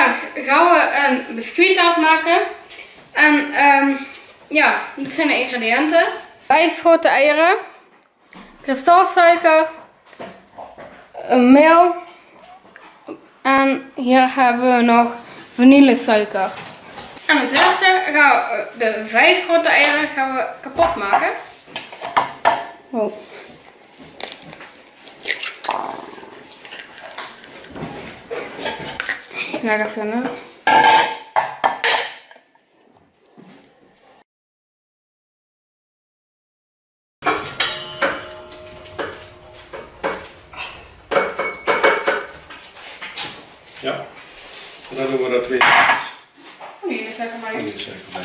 vandaag gaan we een biscuit afmaken. En ja, dit zijn de ingrediënten. 5 grote eieren, kristalsuiker, meel en hier hebben we nog vanillesuiker. En als eerste gaan we de 5 grote eieren kapot maken. Wow. Lekker vinden. Ja, en dan doen we dat weer. Vanillesuiker bij. Vanillesuiker bij.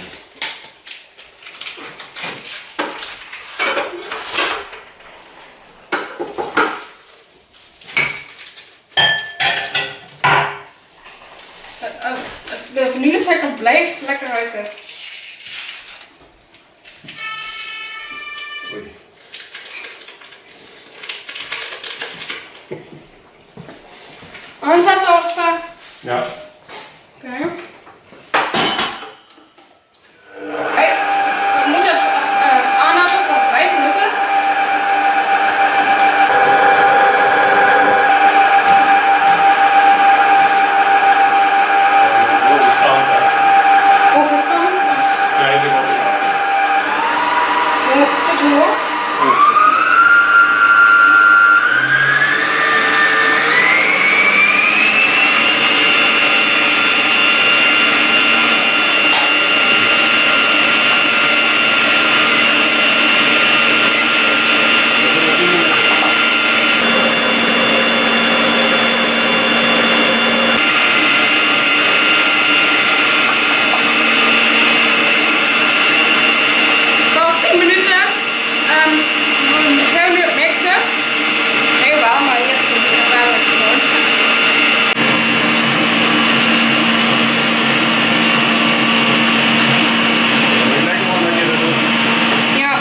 De vanillesuiker blijft lekker ruiken. Oei. En zet erop. Ja. Oké. We moeten het aanhouden voor 5 minuten. Hooggestand, hè? Hooggestaan. Nee, ik heb opstaan. Tot hoe hoog? Hoogste. Zijn we nu op mixen? Nee, wel, maar hier is het wel gewoon. Ik denk gewoon dat je dat doet. Ja.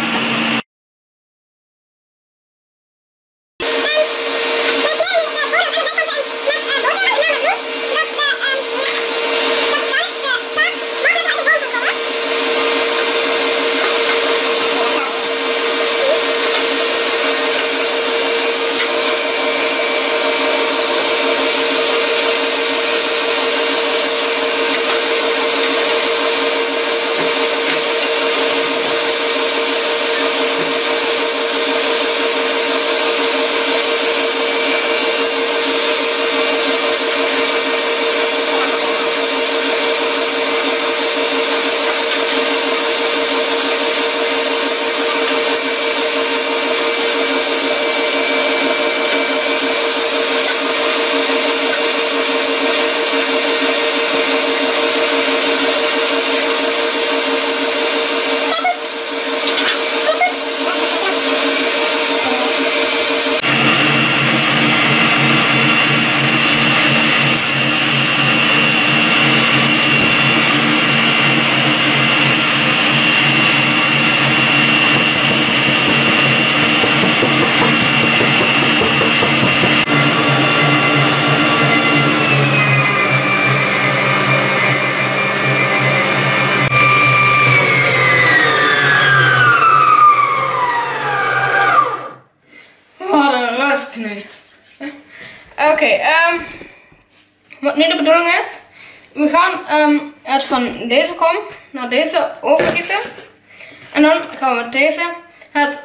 Nee. Oké, wat nu de bedoeling is, we gaan het van deze kom naar deze overgieten. En dan gaan we met deze het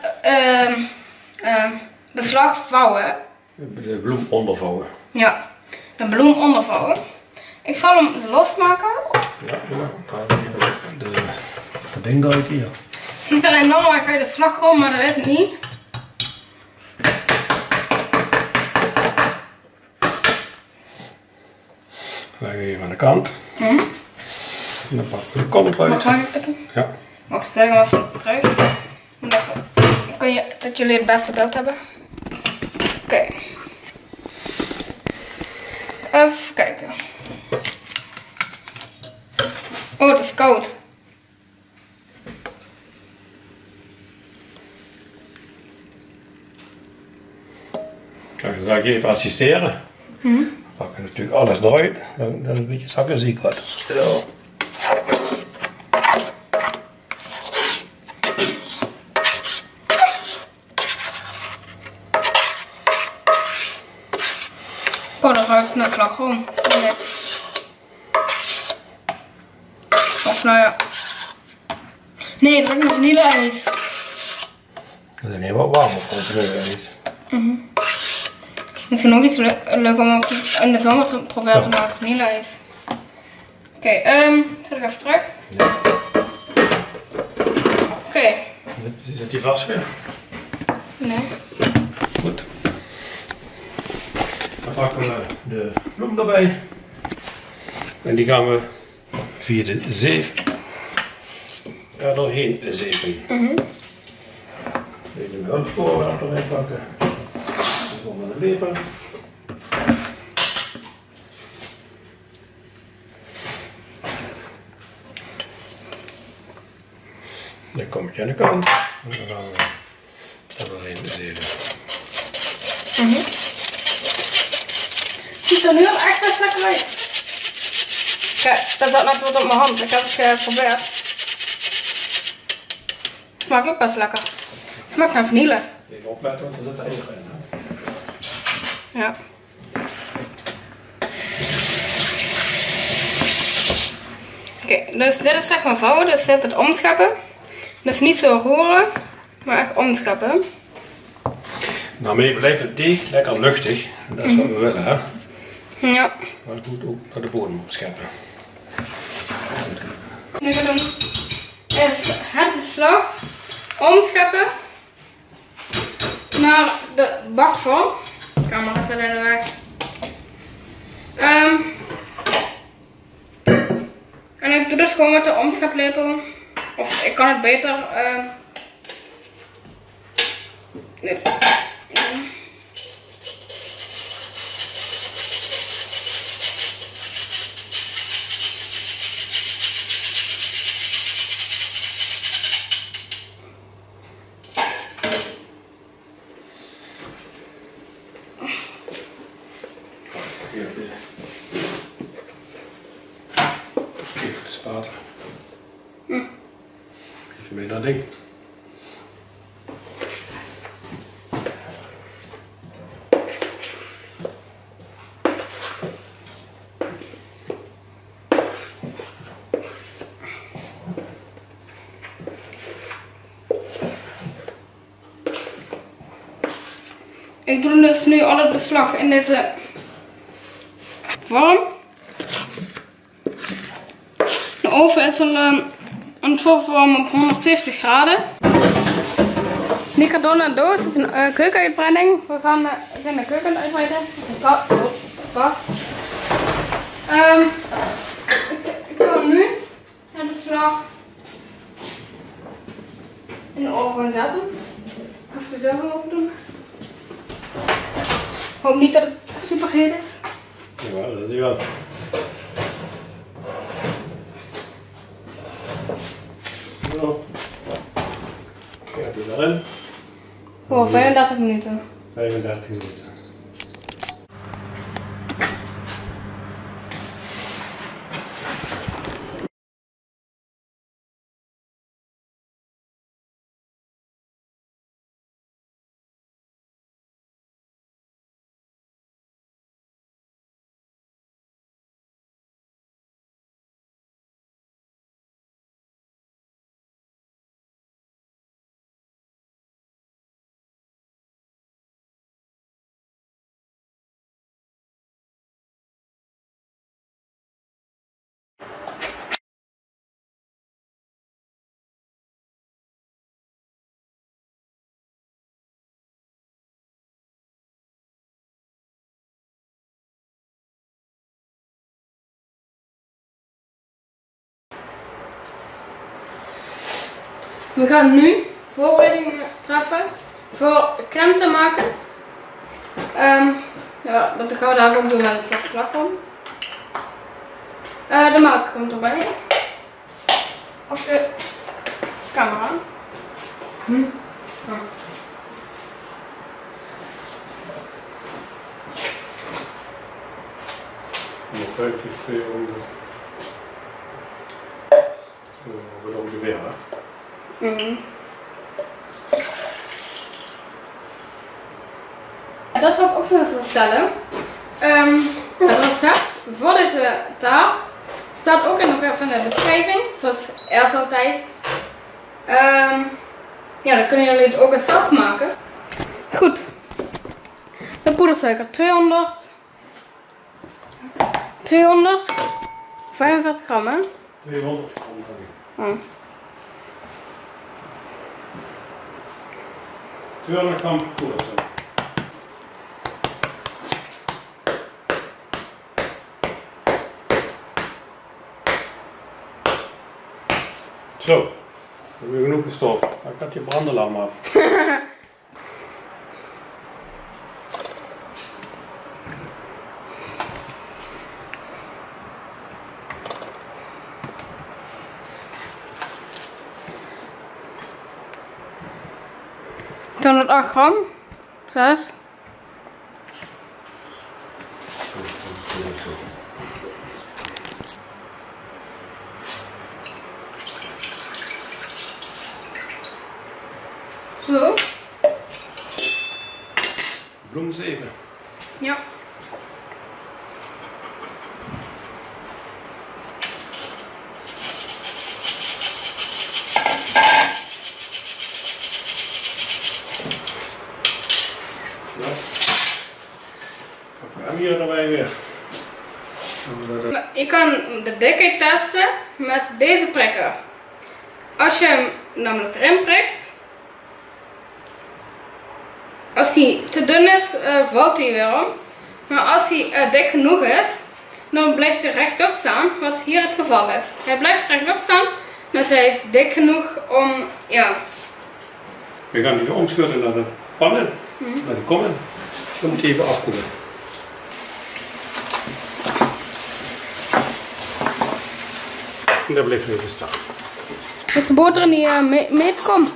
beslag vouwen. De bloem ondervouwen. Ja, de bloem ondervouwen. Ik zal hem losmaken. Ja, dat ding eruit hier. Het ziet er enorm uit de slagroom, maar dat is het niet. Leg even aan de kant. En dan pakken we de kom eruit. Mag ik het doen? Ja. Wacht, zet ik hem even terug. Dan kun je, dat jullie het beste beeld hebben. Oké. Even kijken. Oh, het is koud. Kijk, dan ga ik even assisteren. pakken natuurlijk alles eruit, dat het een beetje zakkenziek wordt. Zo. Oh, dat ruikt naar slagroom. Nee. Of nou ja. Nee, het ruikt naar vanille-ijs. Dat is niet wat warm op vanille-ijs. Misschien nog iets leuk om in de zomer te proberen te maken, vanille-ijs. Oké, zet ik even terug. Ja. Oké. Zit die vast weer? Nee. Goed. Dan pakken we de bloem erbij. En die gaan we via de zeef er doorheen zeven. Even de hulpvoorraad erbij pakken. Dan komen we de lepel. Dan kom je aan de kant. En dan gaan we er doorheen zeven. Ziet er nu al echt best lekker uit. Kijk, dat zat net wat op mijn hand. Ik heb het geprobeerd. Smaakt ook best lekker. Het smaakt naar vanille. Even opletten, want er zit eigen in. Hè? Ja. Oké, dus dit is zeg maar vouwen. Dus dit is het omscheppen. Dus niet zo roeren, maar echt omscheppen. Nou, maar je blijft het deeg lekker luchtig. En dat is wat we willen, hè? Ja. Maar goed ook naar de bodem opscheppen. Nu gaan we doen is het beslag omscheppen naar de bakvorm. De camera staat in de weg. En ik doe dit gewoon met de omscheplepel. Of ik kan het beter. Nee. Even de spatel. Even mee dat ding. Ik doe dus nu al het beslag in deze vorm. De oven is al aan het voorverwarmen op 170 graden. Nicardona doos is een keukenuitbreiding. We gaan de keuken uitbreiden. Kast. Ik zal nu het beslag in de oven zetten. Ik ga de deur open doen. Ik hoop niet dat het super heet is. Ja, dat is wel. Zo. Kijk die erin. Voor 35 minuten. 35 minuten. We gaan nu voorbereidingen treffen voor crème te maken. Ja, dat gaan we daar ook doen met een zacht slagroom. De melk komt erbij. Op de camera. Ja. Nog relativ 200. So, wird ongeveer, hè? Mhm. Dat wil ik ook nog even vertellen. Het recept voor deze taart staat ook nog even in de beschrijving, zoals eerst altijd. Ja, dan kunnen jullie het ook eens zelf maken. Goed. De poedersuiker 245 gram, hè? 200 gram. Oh. 200 gram poedersuiker. Zo, we hebben genoeg gestoft. Dan gaat je brandalarm af. Dan 8 gram. 6. Zo. Bloemzeven. Ja. En hier erbij weer. Je kan de dikheid testen met deze prikker. Als je hem namelijk erin prikt, als hij te dun is, valt hij weer om. Maar als hij dik genoeg is, dan blijft hij rechtop staan, wat hier het geval is. Hij blijft rechtop staan, maar hij is dik genoeg om, ja. We gaan die omschudden naar de pannen, naar de kommen. Dan moet je even afkoelen. En daar blijft even staan. Dus de boter in die meetkom.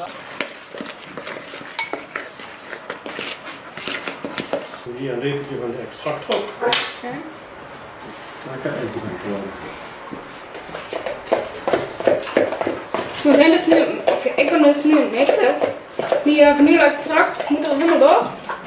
Hier een lepeltje van de extract op. Okay. Maar ik kan het niet worden. We zijn dus nu, of ik kan dus nu mixen. Die vanille extract moet er helemaal door.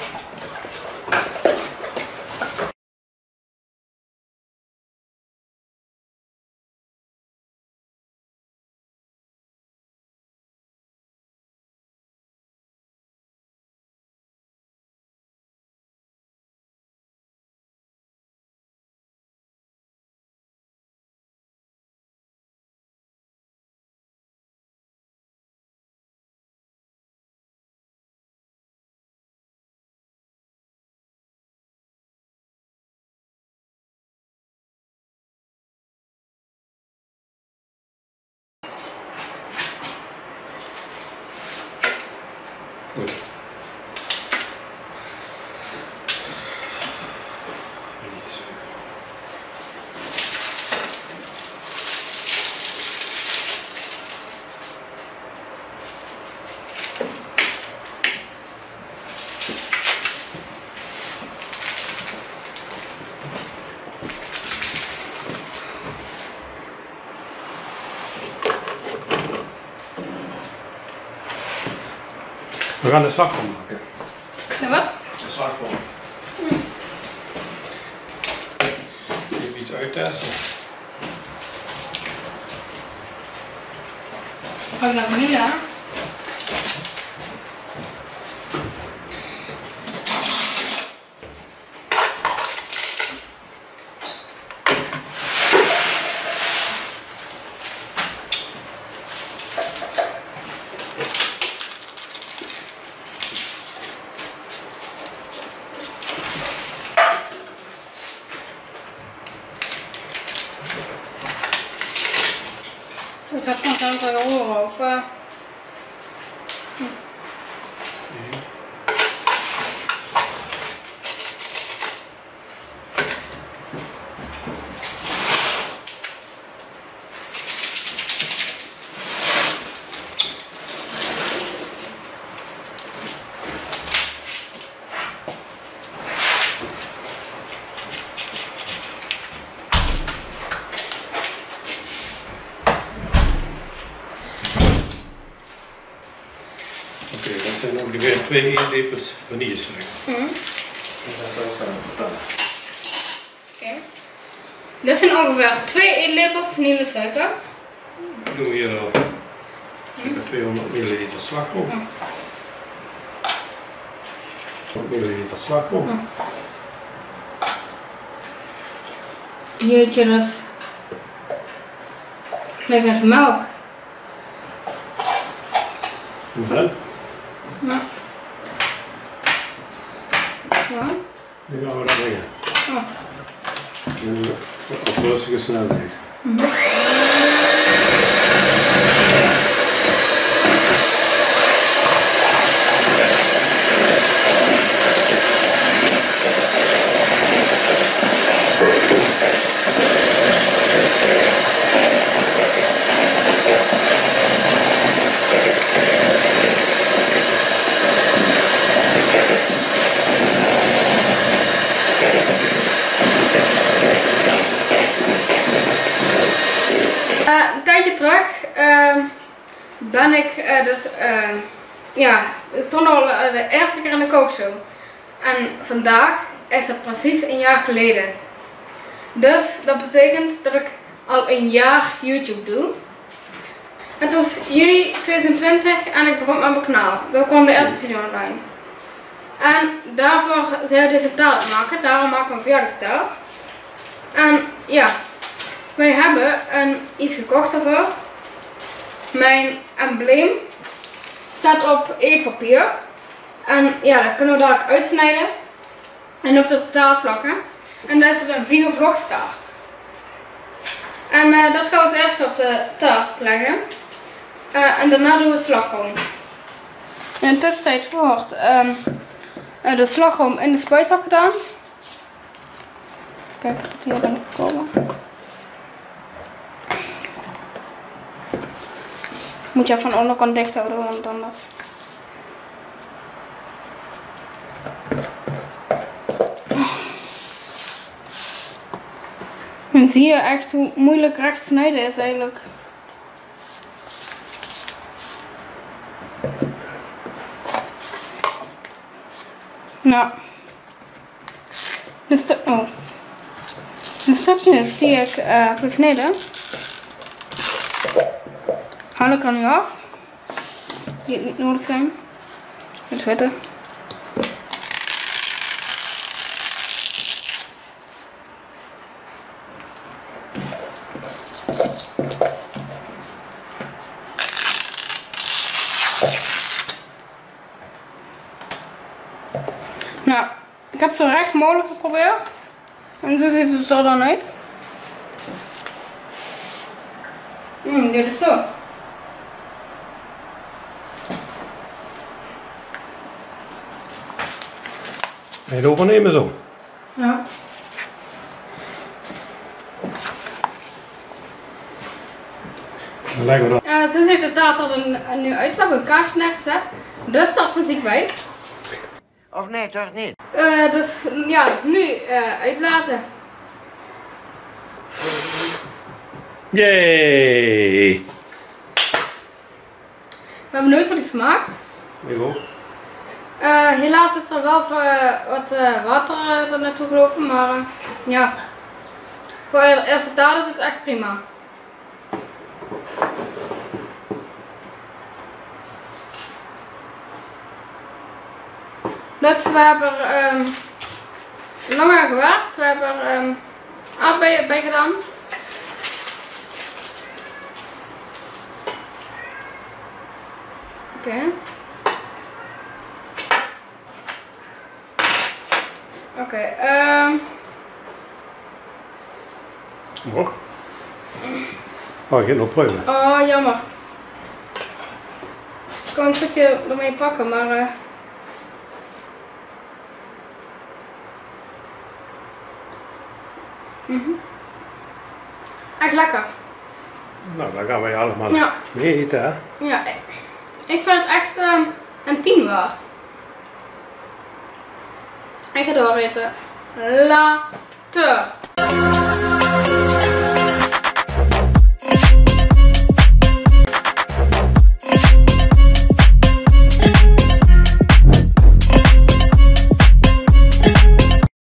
Goed. We gaan de slagroom maken. Ja, wat? De slagroom. Even iets uittesten. Ga ik naar vanille? Is dat van zo'n horen of? zijn ongeveer 2 eetlepels vanillesuiker. Mhm. En dat is dan vertellen. Oké. Dit zijn ongeveer 2 eetlepels vanillesuiker. Dan doen we hier al circa 200 milliliter slagroom. 100 milliliter slagroom. Jeetje, dat is gelijk met melk. En dan? Ja. Ja. Nu gaan we dat mengen. Oh. En op rustige snelheid. Een tijdje terug ben ik het stond al de eerste keer in de kookshow. En vandaag is het precies een jaar geleden. Dus dat betekent dat ik al een jaar YouTube doe. Het was juli 2020 en ik begon met mijn kanaal. Daar kwam de eerste video online. En daarvoor zijn we deze taart aan het maken. Daarom maken we een verjaardagstaart. En ja. Wij hebben iets gekocht daarvoor. Mijn embleem staat op eetpapier. En ja, dat kunnen we dadelijk uitsnijden. En op de taart plakken. En daar zit een Vigo vlogstaart. En dat gaan we eerst op de taart leggen. En daarna doen we het slagroom. In de tussentijd wordt de slagroom in de spuitzak gedaan. Kijk, tot hier ben ik gekomen. Moet je van de onderkant dicht houden, want anders. En zie je echt hoe moeilijk recht snijden is eigenlijk. Nou. De stukjes die ik heb gesneden. Haal ik er nu af. Die niet nodig zijn. Het witte. Nou, ik heb het zo recht mogelijk geprobeerd. En zo ziet het er dan uit. Dit is zo. Ga je het overnemen zo? Ja. Dan leggen we dat. Zo ziet de taart er nu uit. We hebben een kaarsje neergezet. Daar staat muziek bij. Of nee, toch niet? Dus ja, nu uitblazen. Yay! Ik ben benieuwd hoe die smaakt. Ik ook. Helaas is er wel wat water er naartoe gelopen, maar ja. Voor de eerste taart is het echt prima. Dus we hebben langer gewerkt. We hebben aardbeien bij gedaan. Oké. Oh, ik ga nog proeven. Oh, jammer. Ik kan een stukje ermee pakken, maar echt lekker. Nou, dan gaan wij allemaal Ja. mee eten, hè? Ja, ik vind het echt een 10 waard. Ik ga dooreten. Later.